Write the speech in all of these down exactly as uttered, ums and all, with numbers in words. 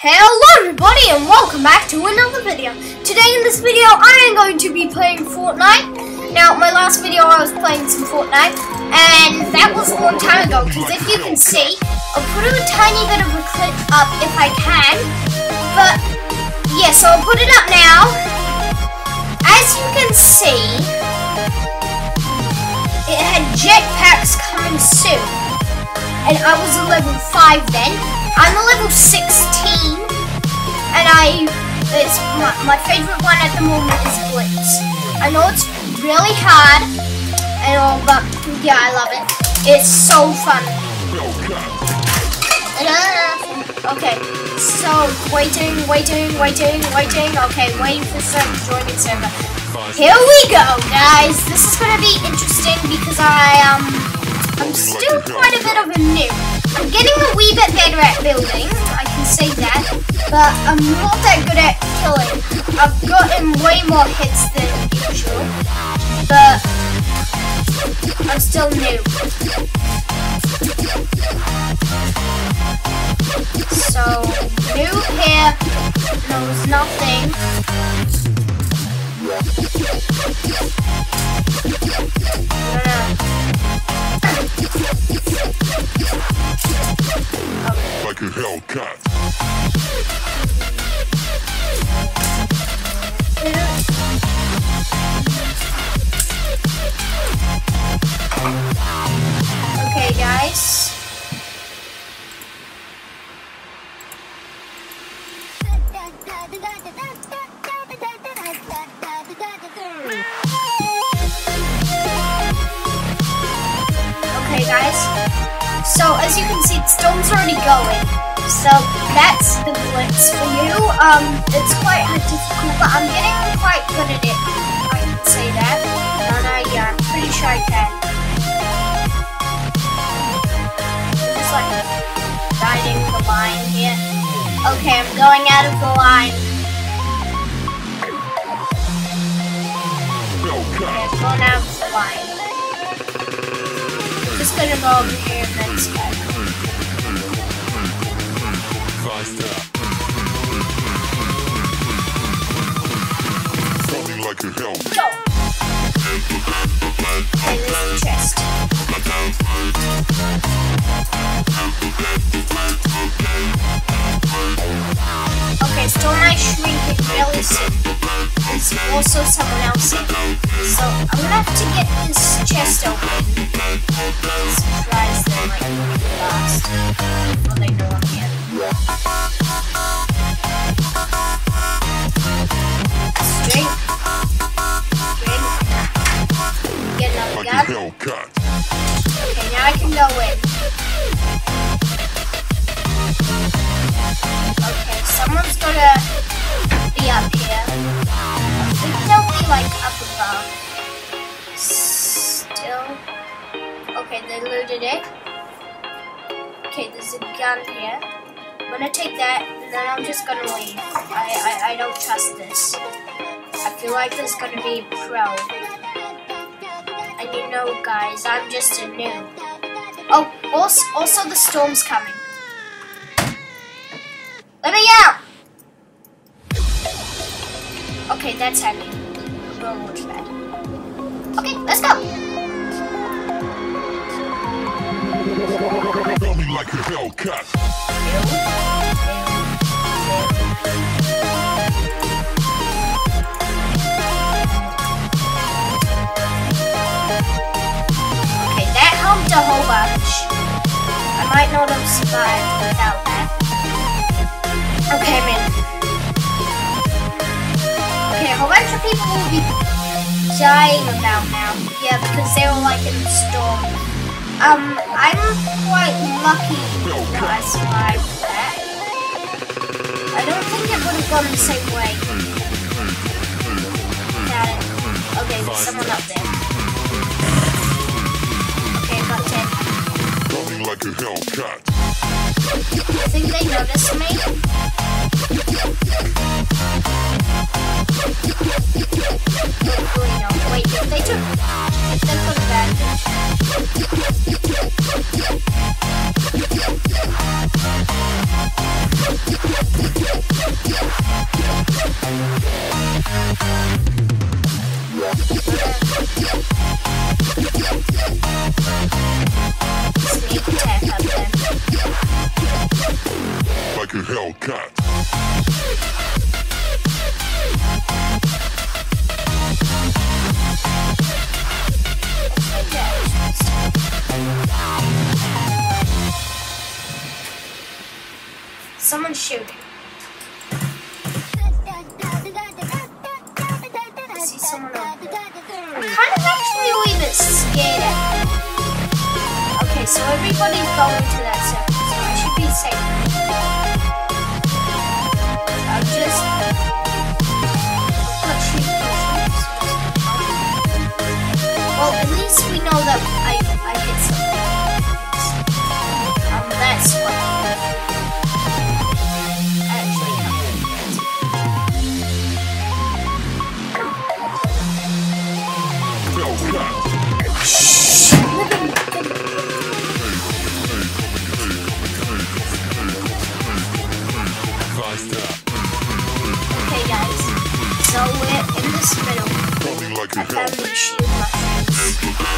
Hello everybody and welcome back to another video. Today in this video I am going to be playing Fortnite. Now my last video I was playing some Fortnite and that was a long time ago because if you can see, I'll put a tiny bit of a clip up if I can. But yeah, so I'll put it up now. As you can see, it had jetpacks coming soon. And I was a level five then. I'm a level sixteen, and I, it's my, my favorite one at the moment is Blitz. I know it's really hard, and all, but yeah, I love it. It's so fun. Okay, so waiting, waiting, waiting, waiting. Okay, waiting for some joining server. Here we go, guys. This is gonna be interesting because I um, I'm still quite a bit of a noob. I'm getting a wee bit better at building, I can say that, but I'm not that good at killing. I've gotten way more hits than usual, but I'm still new. So, new here, knows nothing. Like a Hellcat. Okay, guys. Okay, guys. So as you can see, the storm's already going. So that's the Blitz for you. Um, it's quite difficult, but I'm getting quite good at it. I can say that. And I, yeah, I'm pretty sure I can. Just like guiding the line here. Okay, I'm going out of the line. Okay, I'm going out of the line. I'm just gonna go over here and then skype. Something like a Hellcat. Go! Okay, there's the chest. Okay, Storm might shrink it really soon. There's also someone else in. So I'm gonna have to get this chest open. Surprise them like really fast. Well, they know I'm here. Straight. Straight. Get another Like a gun. Hellcat. Okay, now I can go in. Okay, someone's gonna be up here. I think they'll be like up above. Still. Okay, they looted it. Okay, there's a gun here. I'm gonna take that, and then I'm just gonna leave. I, I, I don't trust this. I feel like there's gonna be a pro. And you know, guys, I'm just a noob. Oh, also, also the storm's coming. Let me out! Okay, that's heavy. We'll launch pad. Okay, let's go! Tell me like a Hellcat. Okay, that helped a whole bunch. I might not have survived without that. Okay, I'm in. Okay, a whole bunch of people will be dying about now. Yeah, because they were like in the storm. Um, I'm quite lucky that I survived that. I don't think it would have gone the same way. Got it. Okay, there's someone up there. Okay, I got ten. Something like a Hellcat. I think they noticed me. Hopefully no. Wait, if they took, if they took advantage. Hellcat. Someone's shooting. I see someone over there. I'm kind of actually a wee bit scared at them. Okay, so everybody's going to that sector, so I should be safe. I'll just... I'll shoot those. Well, at least we know that I, I hit something. Um, that's what... Okay guys, so we're in this middle. Like I found these shield mushrooms.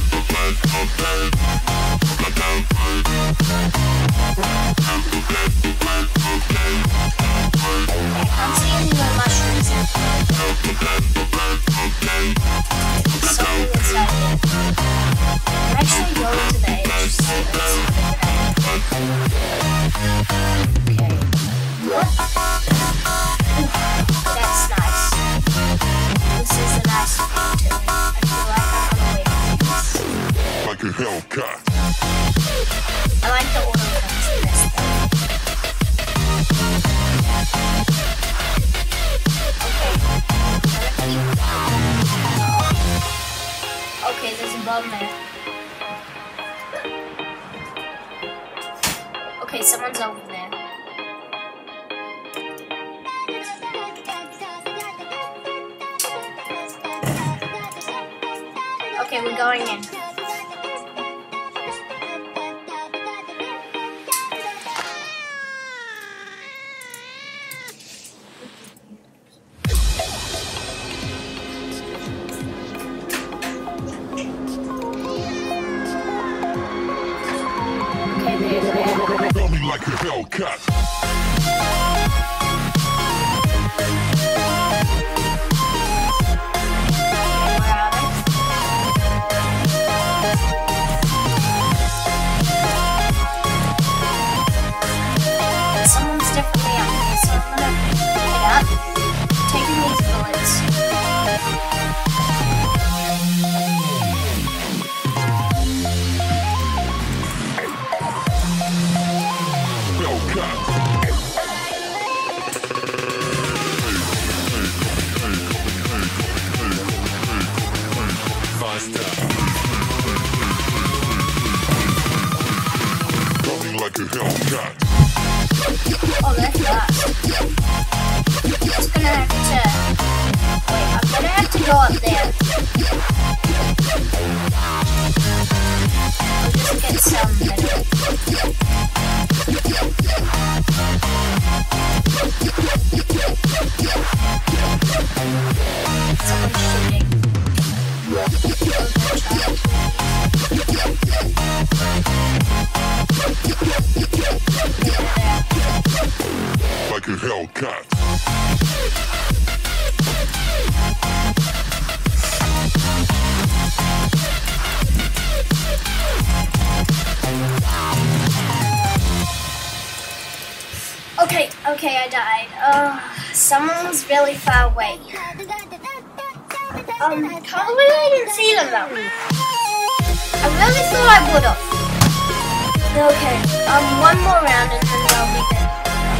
I can't see any more mushrooms. There's something inside here. I'm actually going to the edge. So let's okay. What? That's nice. This is a nice thing too. I feel like I'm on the way to this. Like a Hellcat. I like the auto guns the best though. Okay. Okay, there's a bomb there. Okay, someone's over there. Okay, we're going in. Okay, there, there. Coming like a Hellcat. Someone's definitely up here, so I'm gonna head up, taking these bullets. Hellcat. Faster. Coming like a Hellcat. Oh, that's fast. Just gonna have to... Wait, I'm gonna have to go up there. I'll just get some metal. Someone's shooting. Like a Hellcat. Okay, okay, I died. Uh, someone's really far away. Um, can't believe I didn't see them though. I really thought I would have. Okay, um, one more round and then I'll be there.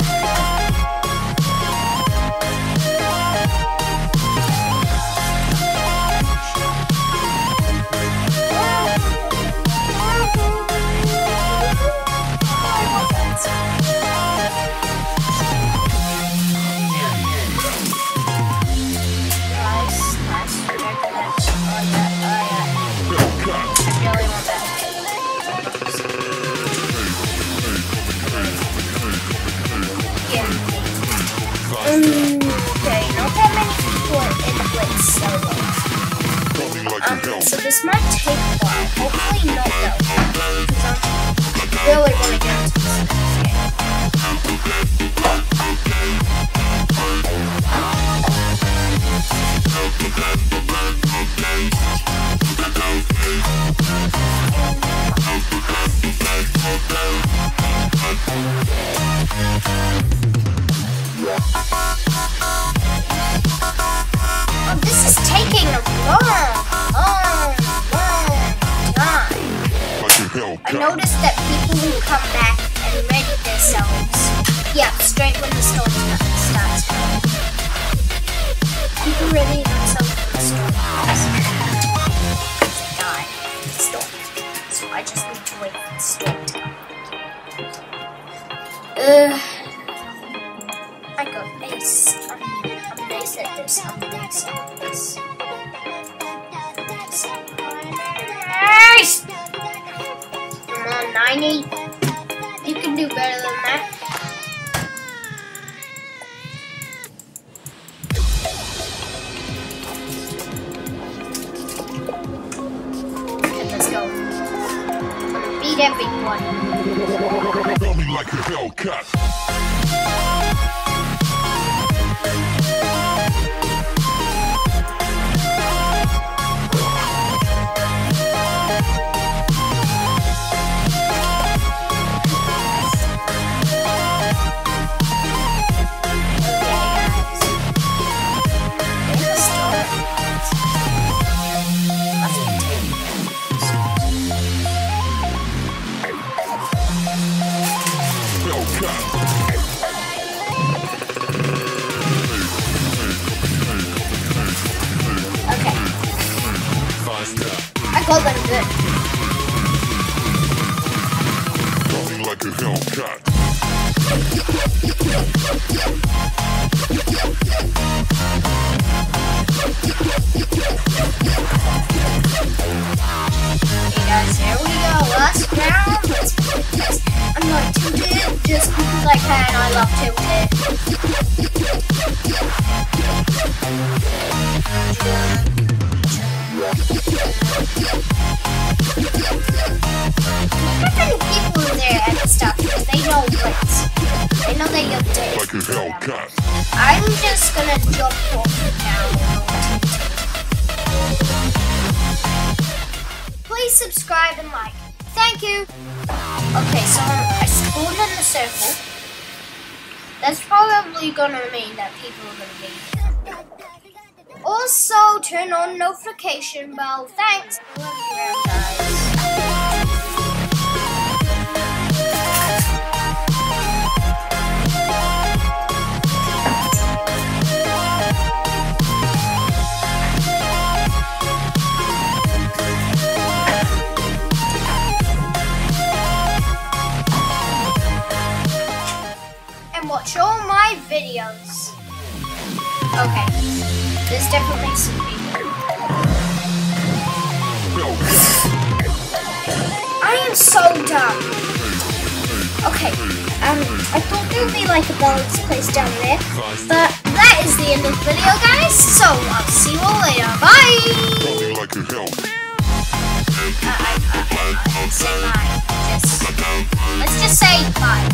Okay, not that many people in Blitz solo. Um, so this might take a while. Hopefully not though, because I really want to get into this next game. Oh, this is taking a long, long, long time. I noticed that people who come back and ready themselves, yeah, straight when the storm starts. People ready themselves when the storm starts. They die in the storm. So I just need to wait for the storm to come. Ugh. I got ace. I'm, I'm ace at this. I'm ace at this. Ace! Come on, ninety. You can do better than that. Okay, let's go. I'm gonna beat everyone. Tell me like a Hellcat. I got them good. Coming like a Hellcat. Hey guys, here we go. Last round. Let's play this. I'm not tilted just because I can. I love tilted. Not many people in there at the start because they know blitz. They know they update. Like a Hellcat. I'm just gonna jump off now. Please subscribe and like. Thank you. Okay, so I spawned in the circle. That's probably gonna mean that people are gonna be. Also, turn on notification bell. Thanks. I love you around, guys. And watch all my videos. Okay. There's definitely some people. I am so dumb. Okay, um, I thought there would be like a balanced place down there, but that is the end of the video, guys. So I'll see you all later. Bye. Like a Hellcat. Uh, I, I, I, I say bye. Just, let's just say bye.